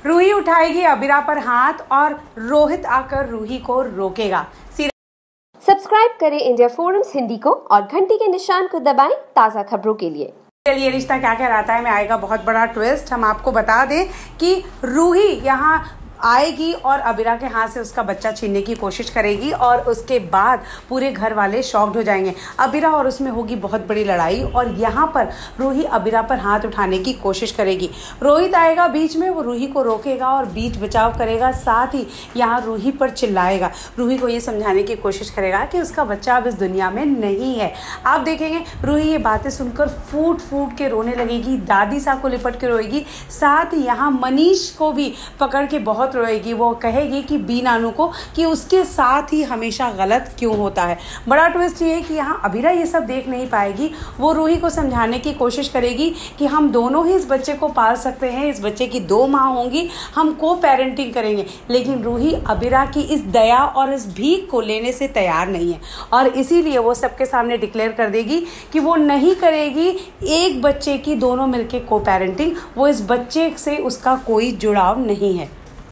रूही उठाएगी अबीरा पर हाथ और रोहित आकर रूही को रोकेगा। सब्सक्राइब करें इंडिया फोरम्स हिंदी को और घंटी के निशान को दबाएं ताज़ा खबरों के लिए। ये रिश्ता क्या कहलाता है में आएगा बहुत बड़ा ट्विस्ट। हम आपको बता दें कि रूही यहाँ आएगी और अबीरा के हाथ से उसका बच्चा छीनने की कोशिश करेगी और उसके बाद पूरे घर वाले शॉक्ड हो जाएंगे। अबीरा और उसमें होगी बहुत बड़ी लड़ाई और यहाँ पर रूही अबीरा पर हाथ उठाने की कोशिश करेगी। रोहित आएगा बीच में, वो रूही को रोकेगा और बीच बचाव करेगा, साथ ही यहाँ रूही पर चिल्लाएगा, रूही को ये समझाने की कोशिश करेगा कि उसका बच्चा अब इस दुनिया में नहीं है। आप देखेंगे रूही ये बातें सुनकर फूट फूट के रोने लगेगी, दादी साहब को लिपट के रोएगी, साथ ही यहाँ मनीष को भी पकड़ के बहुत रोएगी। वो कहेगी कि बी नानू को कि उसके साथ ही हमेशा गलत क्यों होता है। बड़ा ट्विस्ट ये है कि यहाँ अबीरा ये सब देख नहीं पाएगी। वो रूही को समझाने की कोशिश करेगी कि हम दोनों ही इस बच्चे को पाल सकते हैं, इस बच्चे की 2 माँ होंगी, हम को पेरेंटिंग करेंगे। लेकिन रूही अबीरा की इस दया और इस भीख को लेने से तैयार नहीं है और इसीलिए वो सबके सामने डिक्लेयर कर देगी कि वो नहीं करेगी एक बच्चे की दोनों मिलके को पेरेंटिंग। वो इस बच्चे से उसका कोई जुड़ाव नहीं है।